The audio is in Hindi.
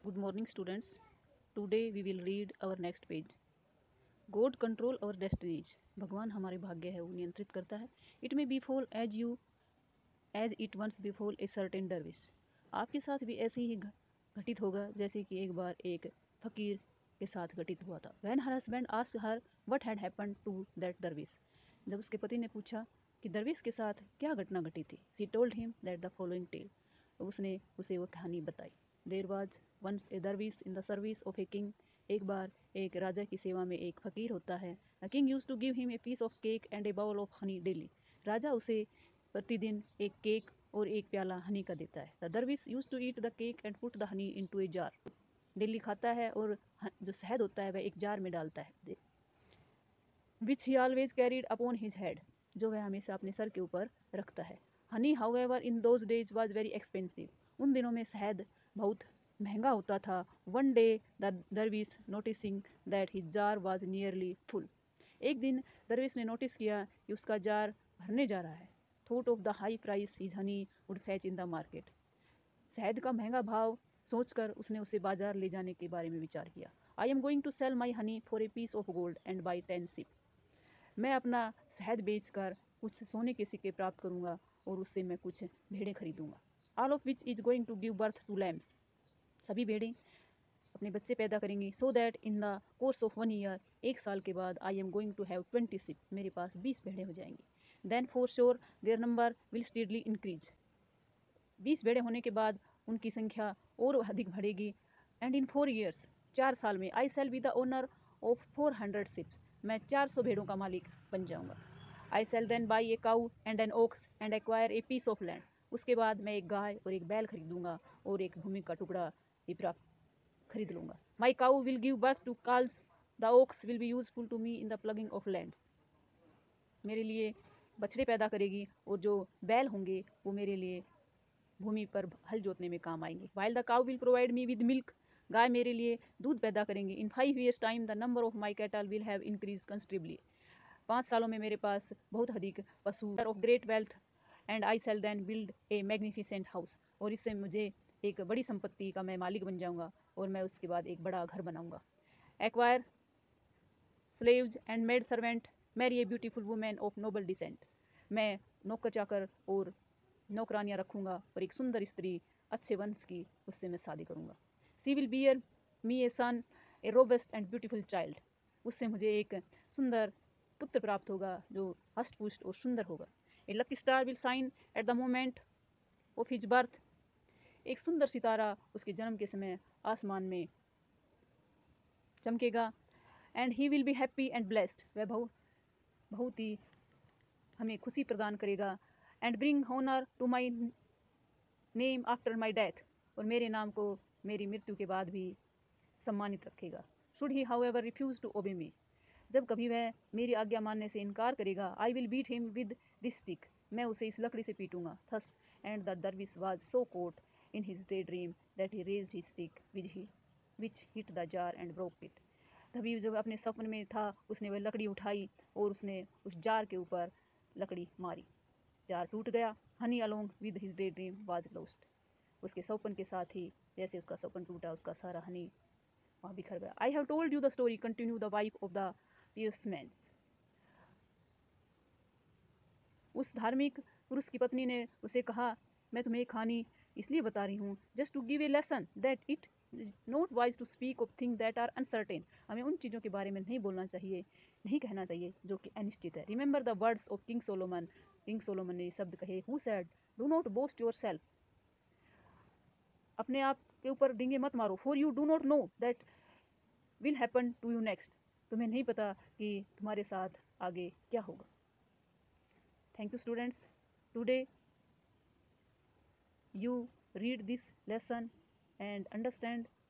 Good morning, students. Today we will read our next page. God control our destinies. भगवान हमारे भाग्य है वो नियंत्रित करता है. It may befall as it once befall a certain dervish. आपके साथ भी ऐसे ही घटित होगा जैसे कि एक बार एक फकीर के साथ घटित हुआ था. When her husband asked her what had happened to that dervish, जब उसके पति ने पूछा कि दरवेश के साथ क्या घटना घटी थी, she told him that the following tale. उसने उसे वो कहानी बताई. There was once a dervish in the service of a king. एक बार एक राजा की सेवा में एक फकीर होता है. A king used to give him a piece of cake and a bowl of honey daily. राजा उसे प्रतिदिन एक केक और एक प्याला हनी का देता है. The dervish use to eat the cake and put the honey into a jar. Daily खाता है और जो शहद होता है वह एक जार में डालता है. Which he always carried upon his head, जो वह हमेशा अपने सर के ऊपर रखता है. Honey however in those days was very expensive. उन दिनों में शहद बहुत महंगा होता था. One day the dervish noticing that his jar was nearly full. एक दिन दरविश ने नोटिस किया कि उसका जार भरने जा रहा है. Thought of the high price his honey would fetch in the market. शहद का महंगा भाव सोचकर उसने उसे बाजार ले जाने के बारे में विचार किया. I am going to sell my honey for a piece of gold and buy 10 sheep. मैं अपना शहद बेचकर कुछ सोने के सिक्के प्राप्त करूंगा और उससे मैं कुछ भेड़ें खरीदूंगा. All of which is going to give birth to lambs. सभी भेड़ें अपने बच्चे पैदा करेंगी. So that in the course of 1 year, एक साल के बाद, I am going to have 20 sheep. मेरे पास 20 भेड़ें हो जाएंगी. Then for sure their number will steadily increase. 20 भेड़ें होने के बाद उनकी संख्या और अधिक बढ़ेगी. एंड इन 4 ईयर्स, 4 साल में, I shall be the owner of 400 sheeps. मैं 400 भेड़ों का मालिक बन जाऊंगा. I shall then buy a cow and an ox and acquire a piece of land. उसके बाद मैं एक गाय और एक बैल खरीदूंगा और एक भूमि का टुकड़ा भी प्राप्त खरीद लूंगा. My cow will give birth to calves. The ox will be useful to me in the ploughing of lands. मेरे लिए बछड़े पैदा करेगी और जो बैल होंगे वो मेरे लिए भूमि पर हल जोतने में काम आएंगे. While the cow will provide me with milk. गाय मेरे लिए दूध पैदा करेंगी. In 5 years time the number of my cattle will have increase considerably. 5 सालों में मेरे पास बहुत अधिक पशु of great wealth. And I shall then build a magnificent house. और इससे मुझे एक बड़ी संपत्ति का मैं मालिक बन जाऊंगा और मैं उसके बाद एक बड़ा घर बनाऊंगा. Acquire slaves and maid servant, marry a beautiful women of noble descent. मैं नौकर चाकर और नौकरानियाँ रखूंगा और एक सुंदर स्त्री अच्छे वंश की, उससे मैं शादी करूंगा. She will bear me a son, a robust and beautiful child. उससे मुझे एक सुंदर पुत्र प्राप्त होगा जो हष्ट पुष्ट और सुंदर होगा. A lucky star will shine at the moment of his birth. एक सुंदर सितारा उसके जन्म के समय आसमान में चमकेगा. And he will be happy and blessed. वह बहुत ही हमें खुशी प्रदान करेगा. And bring honour to my name after my death. और मेरे नाम को मेरी मृत्यु के बाद भी सम्मानित रखेगा. Should he however refuse to obey me. जब कभी वह मेरी आज्ञा मानने से इनकार करेगा, I will beat him with this stick. मैं उसे इस लकड़ी से पीटूंगा. Thus and the dervish was so caught in his day dream that he raised his stick which hit the jar and broke it. तभी जब अपने सपन में था उसने वह लकड़ी उठाई और उसने उस जार के ऊपर लकड़ी मारी. जार टूट गया. Honey along with his day dream was lost. उसके सपन के साथ ही जैसे उसका सपन टूटा, उसका सारा हनी वहाँ बिखर गया. I have told you the story, continue the wife of the pearsman. उस धार्मिक पुरुष की पत्नी ने उसे कहा, मैं तुम्हें कहानी इसलिए बता रही हूँ, just to give a lesson that it not wise to speak of thing that are uncertain. हमें उन चीज़ों के बारे में नहीं बोलना चाहिए, नहीं कहना चाहिए जो कि अनिश्चित है. Remember the words of King Solomon. King Solomon ने शब्द कहे, who said do not boast yourself. अपने आप के ऊपर डींगे मत मारो. For you do not know that will happen to you next. तुम्हें नहीं पता कि तुम्हारे साथ आगे क्या होगा. Thank you students. Today you read this lesson and understand